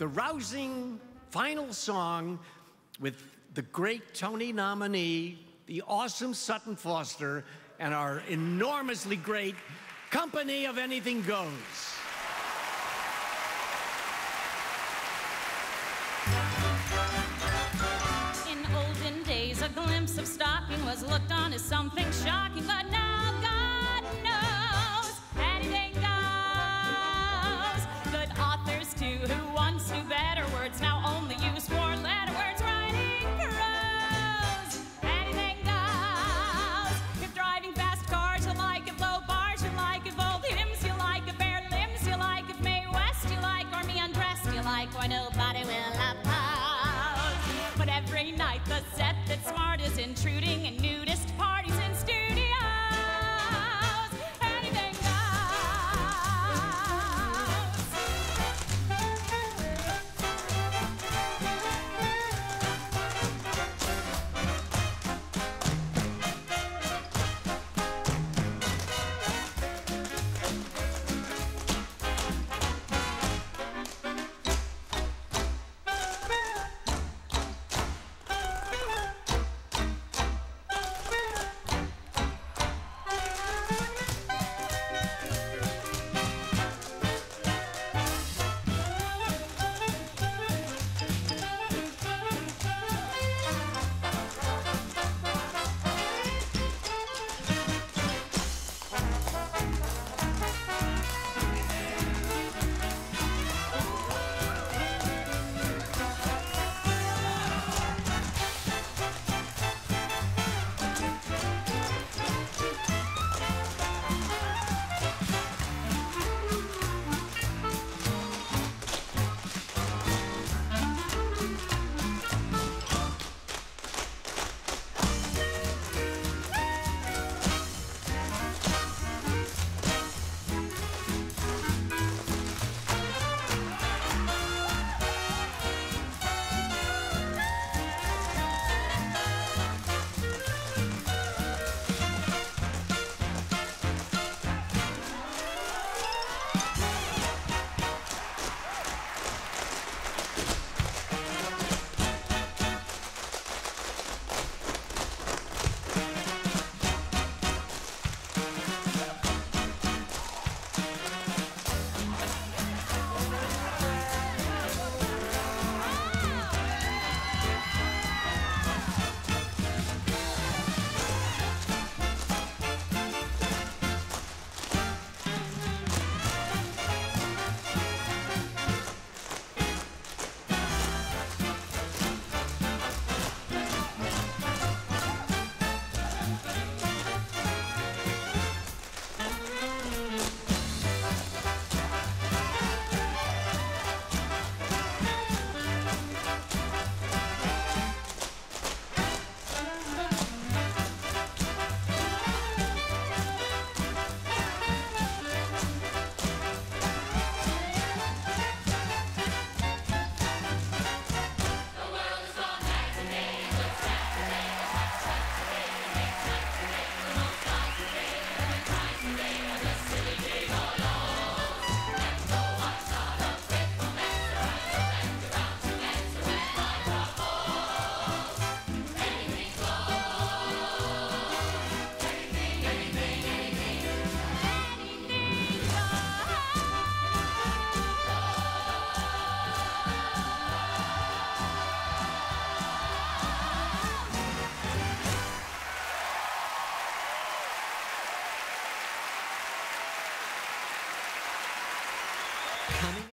the rousing final song with the great Tony nominee, the awesome Sutton Foster, and our enormously great Company of Anything Goes. In olden days, a glimpse of stocking was looked on as something shocking, but now God knows anything goes. Good authors, too, who once knew better words, now only use four-letter words writing prose. Anything goes. If driving fast cars, you like it. Low bars, you like it. Bold hymns, you like it. Bare limbs, you like it. Mae West, you like. Or me undressed, you like. Why nobody will oppose. But every night the set that's smart is intruding in nudist parties in studios. Anything goes. Coming